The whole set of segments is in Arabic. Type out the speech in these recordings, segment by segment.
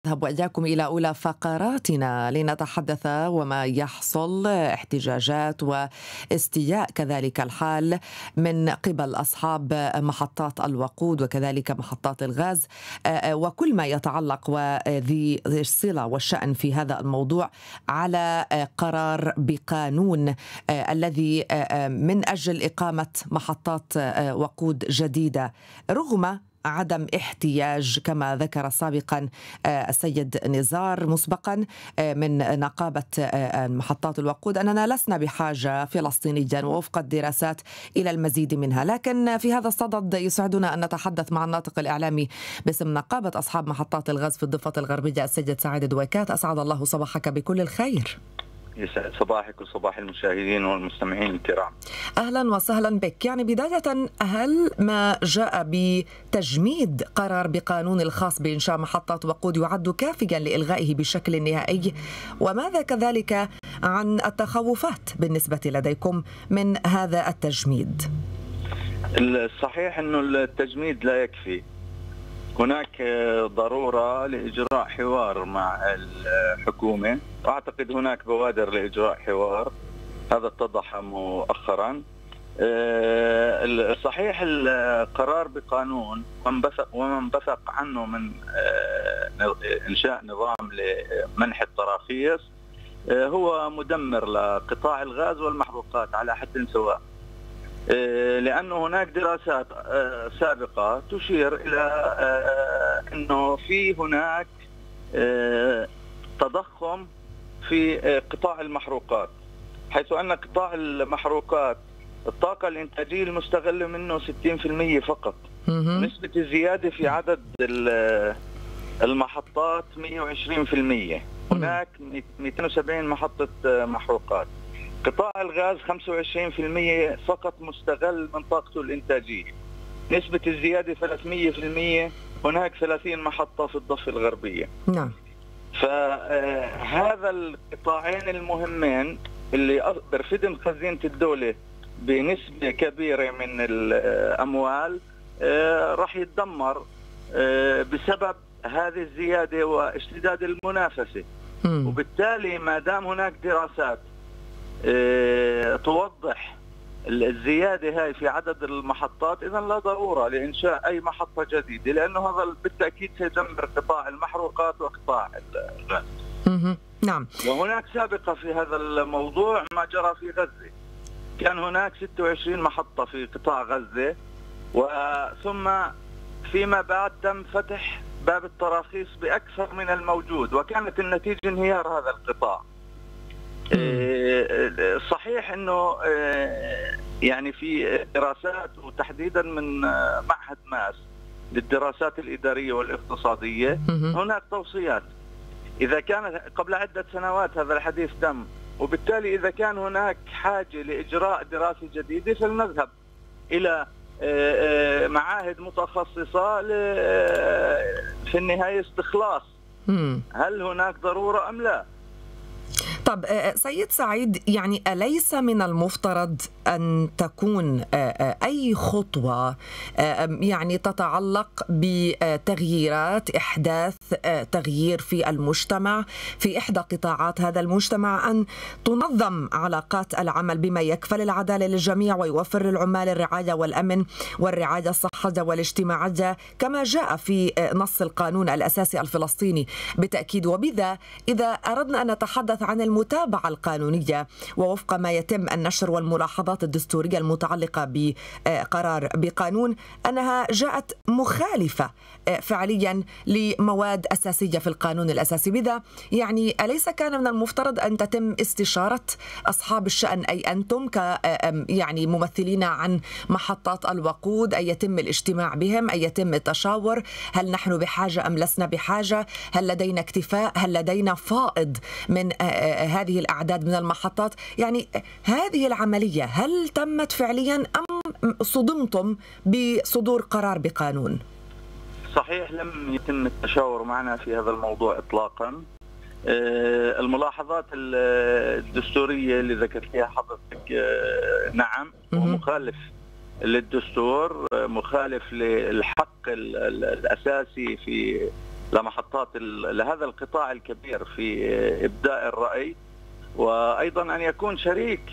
نذهب وإياكم إلى أولى فقراتنا لنتحدث وما يحصل احتجاجات واستياء كذلك الحال من قبل أصحاب محطات الوقود وكذلك محطات الغاز وكل ما يتعلق وذي الصلة والشأن في هذا الموضوع على قرار بقانون الذي من أجل إقامة محطات وقود جديدة رغم عدم احتياج كما ذكر سابقا السيد نزار مسبقا من نقابة محطات الوقود أننا لسنا بحاجة فلسطينيا ووفق الدراسات إلى المزيد منها. لكن في هذا الصدد يسعدنا أن نتحدث مع الناطق الإعلامي باسم نقابة أصحاب محطات الغاز في الضفة الغربية السيد سعيد دويكات. أسعد الله صباحك بكل الخير. يسعد صباحك وصباح المشاهدين والمستمعين الكرام. أهلا وسهلا بك. يعني بداية، هل ما جاء بتجميد قرار بقانون الخاص بإنشاء محطات وقود يعد كافيا لإلغائه بشكل نهائي؟ وماذا كذلك عن التخوفات بالنسبة لديكم من هذا التجميد؟ الصحيح أنه التجميد لا يكفي. هناك ضرورة لإجراء حوار مع الحكومة، وأعتقد هناك بوادر لإجراء حوار، هذا اتضح مؤخرا. صحيح القرار بقانون وما انبثق عنه من إنشاء نظام لمنح التراخيص هو مدمر لقطاع الغاز والمحروقات على حد سواء، لأنه هناك دراسات سابقة تشير إلى أنه في هناك تضخم في قطاع المحروقات، حيث أن قطاع المحروقات الطاقة الإنتاجية المستغلة منه 60% فقط. نسبة الزيادة في عدد المحطات 120%. هناك 270 محطة محروقات. قطاع الغاز 25% فقط مستغل من طاقته الإنتاجية. نسبة الزيادة 300%. هناك 30 محطة في الضفة الغربية. نعم. فهذا القطاعين المهمين اللي برفدهم خزينة الدولة بنسبة كبيرة من الأموال راح يتدمر بسبب هذه الزيادة واشتداد المنافسة. وبالتالي ما دام هناك دراسات توضح الزيادة هاي في عدد المحطات، إذن لا ضرورة لإنشاء أي محطة جديدة، لأنه هذا بالتأكيد سيدمر قطاع المحروقات وقطاع الغاز. نعم. وهناك سابقة في هذا الموضوع ما جرى في غزة. كان هناك 26 محطة في قطاع غزة، وثم فيما بعد تم فتح باب التراخيص بأكثر من الموجود، وكانت النتيجة انهيار هذا القطاع. صحيح انه يعني في دراسات وتحديدا من معهد ماس للدراسات الإدارية والاقتصادية هناك توصيات. إذا كان قبل عدة سنوات هذا الحديث تم، وبالتالي إذا كان هناك حاجة لإجراء دراسة جديدة فلنذهب إلى معاهد متخصصة في النهاية استخلاص هل هناك ضرورة أم لا. طب سيد سعيد، يعني أليس من المفترض أن تكون أي خطوة يعني تتعلق بتغييرات إحداث تغيير في المجتمع، في إحدى قطاعات هذا المجتمع، أن تنظم علاقات العمل بما يكفل العدالة للجميع ويوفر للعمال الرعاية والأمن والرعاية الصحية والاجتماعية كما جاء في نص القانون الأساسي الفلسطيني بالتأكيد؟ وبذا إذا أردنا أن نتحدث عن المتابعة القانونية ووفق ما يتم النشر والملاحظات الدستورية المتعلقة بقرار بقانون أنها جاءت مخالفة فعليا لمواد أساسية في القانون الأساسي، بذا يعني أليس كان من المفترض أن تتم استشارة أصحاب الشأن، أي أنتم يعني ممثلين عن محطات الوقود، أن يتم الاجتماع بهم، أن يتم التشاور، هل نحن بحاجة أم لسنا بحاجة، هل لدينا اكتفاء، هل لدينا فائض من هذه الأعداد من المحطات؟ يعني هذه العملية هل تمت فعليا أم صدمتم بصدور قرار بقانون؟ صحيح لم يتم التشاور معنا في هذا الموضوع إطلاقا. الملاحظات الدستورية اللي ذكرتها حضرتك نعم ومخالف للدستور، مخالف للحق الأساسي في لمحطات لهذا القطاع الكبير في إبداء الرأي، وأيضا أن يكون شريك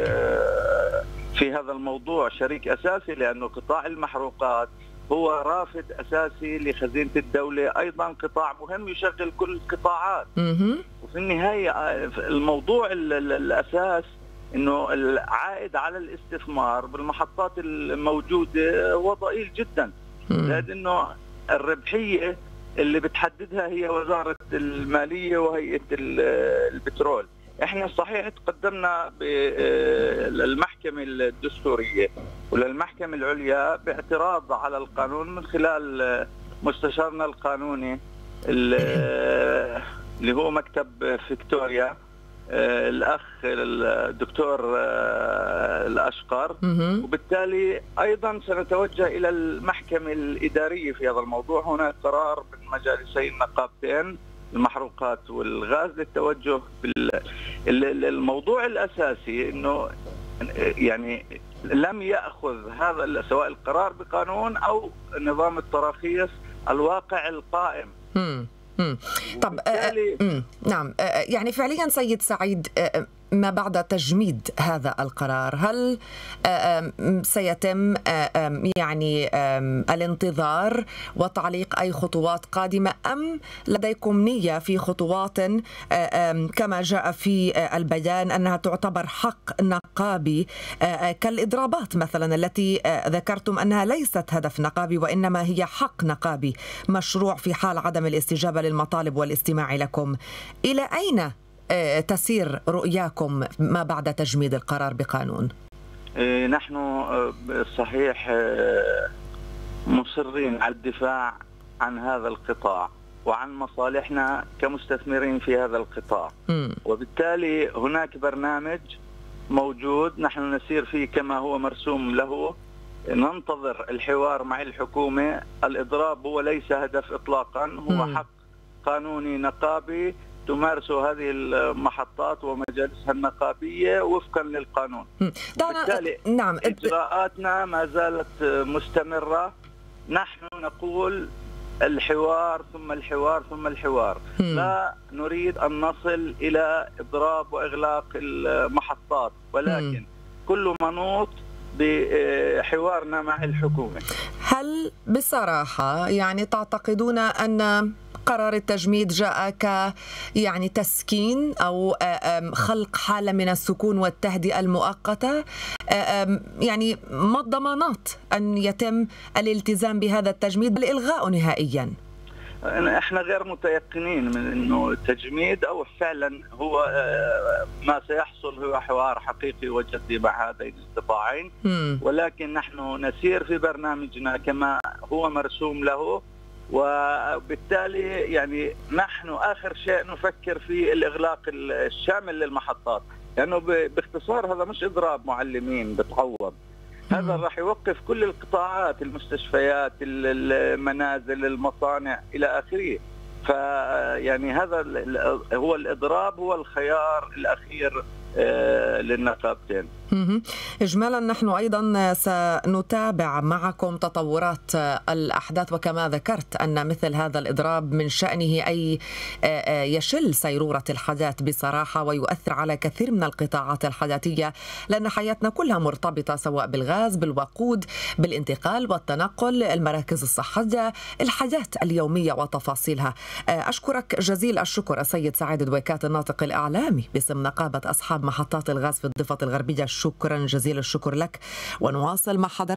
في هذا الموضوع، شريك أساسي، لأنه قطاع المحروقات هو رافد أساسي لخزينة الدولة، أيضا قطاع مهم يشغل كل القطاعات. وفي النهاية الموضوع الأساس أنه العائد على الاستثمار بالمحطات الموجودة هو ضئيل جدا، لأنه الربحية اللي بتحددها هي وزارة المالية وهيئة البترول. احنا صحيح تقدمنا للمحكمة الدستورية وللمحكمة العليا باعتراض على القانون من خلال مستشارنا القانوني اللي هو مكتب فيكتوريا، الأخ الدكتور الأشقر، وبالتالي أيضا سنتوجه إلى المحكمة الإدارية في هذا الموضوع. هناك قرار من مجالسي النقابتين المحروقات والغاز للتوجه الموضوع الأساسي أنه يعني لم يأخذ هذا سواء القرار بقانون أو نظام التراخيص الواقع القائم. طب نعم، يعني فعليا سيد سعيد، ما بعد تجميد هذا القرار هل سيتم يعني الانتظار وتعليق أي خطوات قادمة، أم لديكم نية في خطوات كما جاء في البيان أنها تعتبر حق نقابي كالإضرابات مثلا التي ذكرتم أنها ليست هدف نقابي وإنما هي حق نقابي مشروع في حال عدم الاستجابة للمطالب والاستماع لكم؟ إلى أين تسير رؤياكم ما بعد تجميد القرار بقانون؟ نحن صحيح مصرين على الدفاع عن هذا القطاع وعن مصالحنا كمستثمرين في هذا القطاع، وبالتالي هناك برنامج موجود نحن نسير فيه كما هو مرسوم له. ننتظر الحوار مع الحكومة. الإضراب هو ليس هدف إطلاقا، هو حق قانوني نقابي تمارسوا هذه المحطات ومجالسها النقابية وفقا للقانون. بالتالي نعم، إجراءاتنا ما زالت مستمرة. نحن نقول الحوار ثم الحوار ثم الحوار، لا نريد أن نصل إلى إضراب وإغلاق المحطات، ولكن كل منوط بحوارنا مع الحكومة. هل بصراحة يعني تعتقدون أن قرار التجميد جاء يعني تسكين أو خلق حالة من السكون والتهدئة المؤقتة؟ يعني ما الضمانات أن يتم الالتزام بهذا التجميد بل إلغاؤه نهائيا؟ احنا غير متيقنين من انه التجميد او فعلا هو ما سيحصل هو حوار حقيقي وجدي مع هذين القطاعين، ولكن نحن نسير في برنامجنا كما هو مرسوم له، وبالتالي يعني نحن آخر شيء نفكر في الإغلاق الشامل للمحطات، لأنه باختصار هذا مش إضراب معلمين بتعوض، هذا راح يوقف كل القطاعات، المستشفيات، المنازل، المصانع إلى آخره. فيعني هذا هو الإضراب، هو الخيار الأخير للنقابتين. إجمالا نحن أيضا سنتابع معكم تطورات الأحداث، وكما ذكرت أن مثل هذا الإضراب من شأنه أي يشل سيرورة الحياة بصراحة ويؤثر على كثير من القطاعات الحياتية، لأن حياتنا كلها مرتبطة سواء بالغاز، بالوقود، بالانتقال والتنقل، المراكز الصحية، الحياة اليومية وتفاصيلها. أشكرك جزيل الشكر السيد سعيد دويكات، الناطق الإعلامي باسم نقابة أصحاب محطات الغاز في الضفة الغربية. شكرا جزيل الشكر لك، ونواصل مع حضرتك.